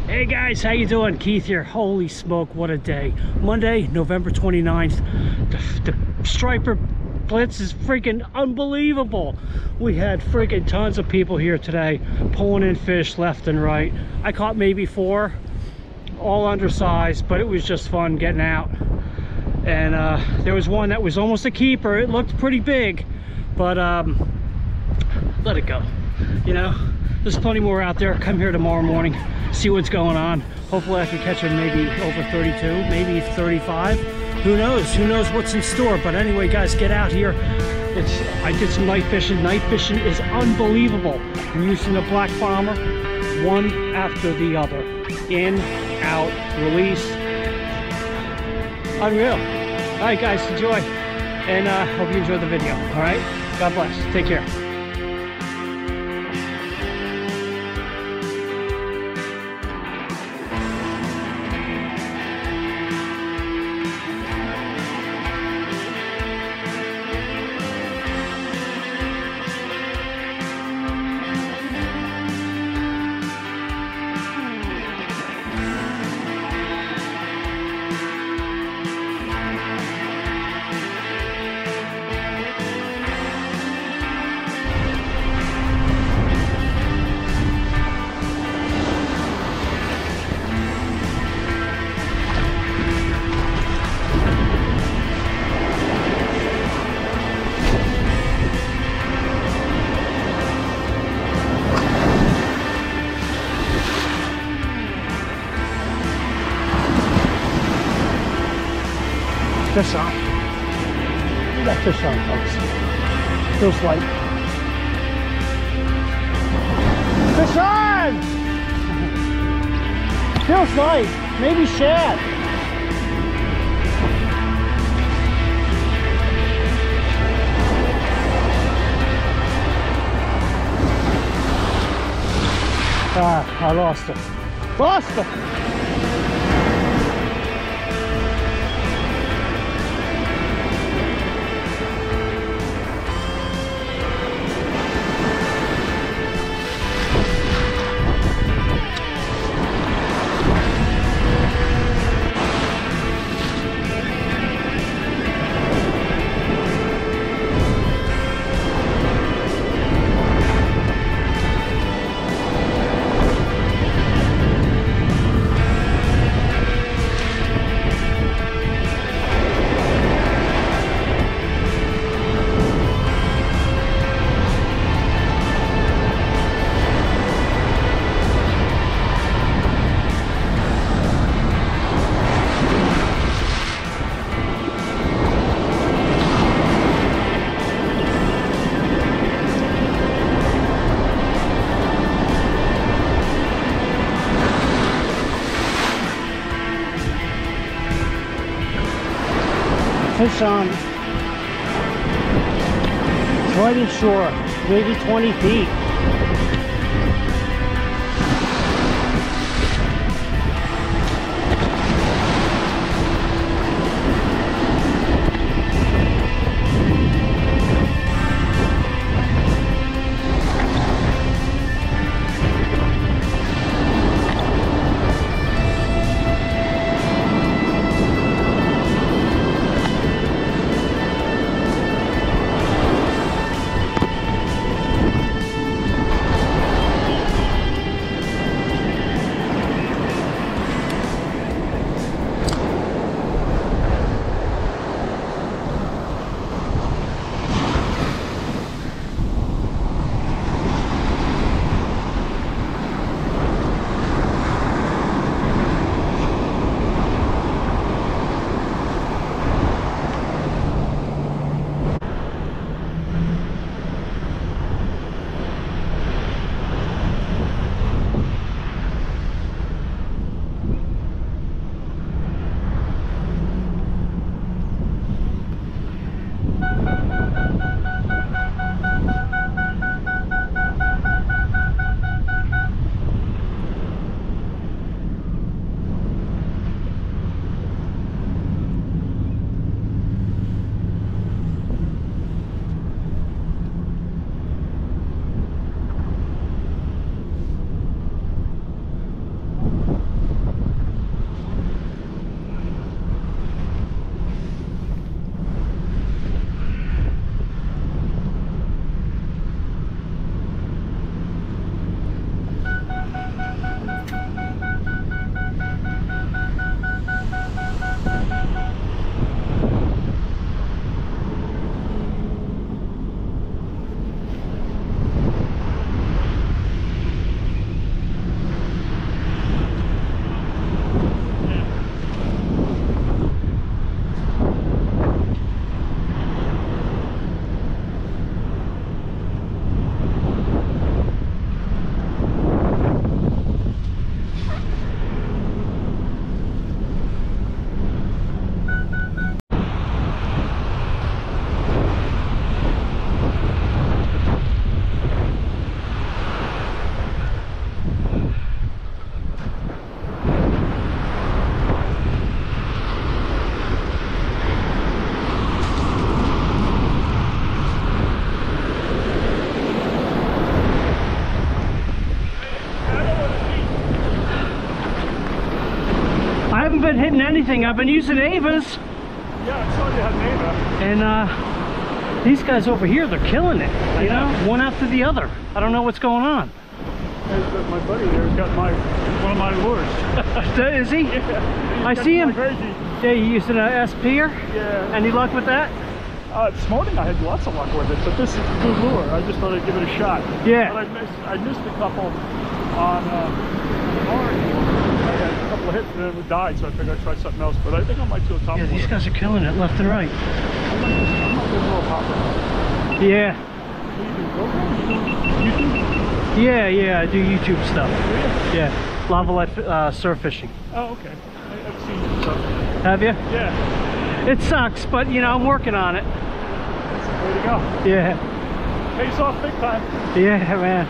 Hey guys, how you doing? Keith here. Holy smoke, what a day. Monday, November 29th. The striper blitz is freaking unbelievable. We had freaking tons of people here today pulling in fish left and right. I caught maybe 4, all undersized, but it was just fun getting out. And there was one that was almost a keeper. It looked pretty big, but let it go. You know, there's plenty more out there. Come here tomorrow morning, see what's going on. Hopefully I can catch them maybe over 32, maybe 35. Who knows what's in store. But anyway guys, get out here. I did some night fishing. Night fishing is unbelievable. I'm using a black bomber, one after the other, in, out, release. Unreal. All right guys, enjoy, and hope you enjoyed the video. All right, God bless, take care. Fish on. We got fish on, folks. Feels light. Fish on! Feels light. Maybe shad. Ah, I lost it. Lost it! Fish on. Right inshore, maybe 20 feet. haven't been hitting anything. I've been using Ava's. Yeah, I saw you had an Ava. And these guys over here, they're killing it. You know, one after the other. I don't know what's going on. My buddy there's got one of my lures. Is he? Yeah. I see him. Crazy. Yeah, you using an SP'er? Yeah. Any luck with that? This morning I had lots of luck with it, but this is a good lure. I just thought I'd give it a shot. Yeah. But I missed a couple on Orange. I had a couple of hits and then it died, so I figured I'd try something else. But I think I might do a top. Yeah, these guys are killing it left and right. I might do a little hopper. Yeah. YouTube? Yeah, I do YouTube stuff. Yeah, Lavalette surf fishing. Oh, okay. I've seen your stuff. Have you? Yeah. It sucks, but you know, I'm working on it. That's the way to go. Yeah. Pays off big time. Yeah, man.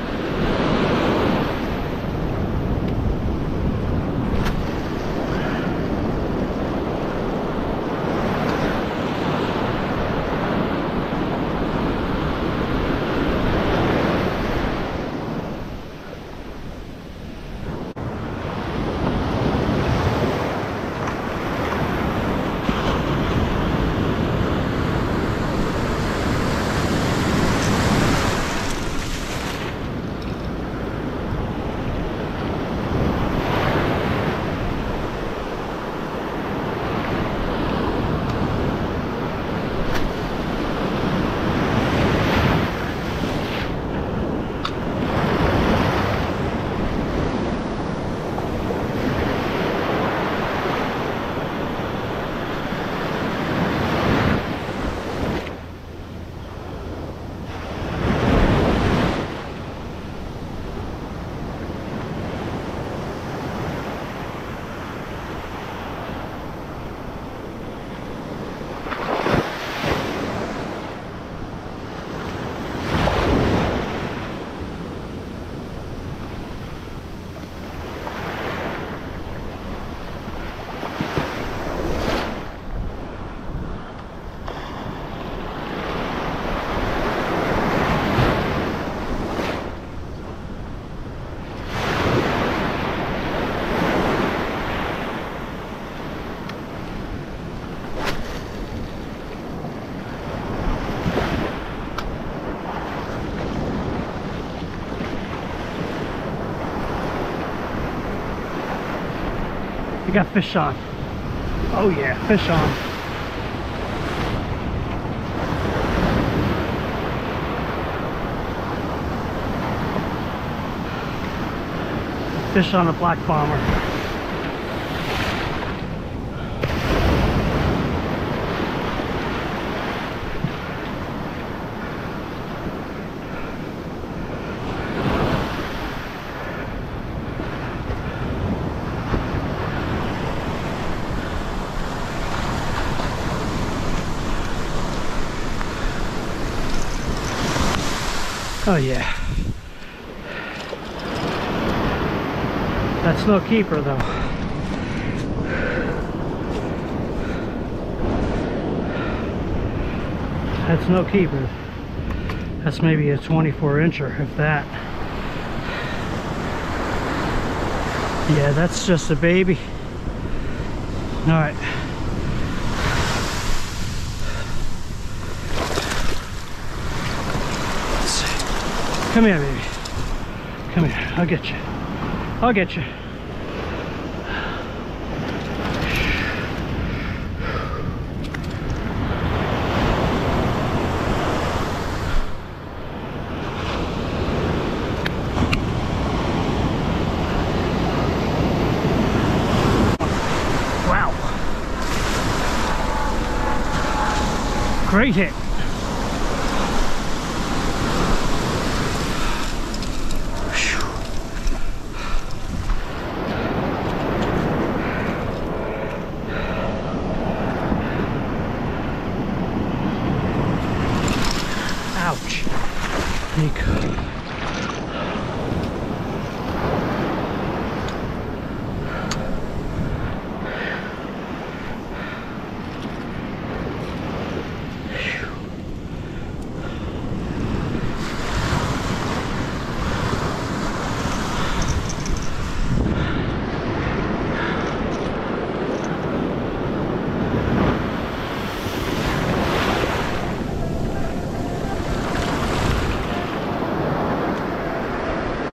You got fish on. Oh yeah, fish on. Fish on a black bomber. Oh yeah. That's no keeper though. That's no keeper. That's maybe a 24-incher, if that. Yeah, that's just a baby. All right. Come here, baby. Come here. I'll get you. I'll get you. Wow. Great hit.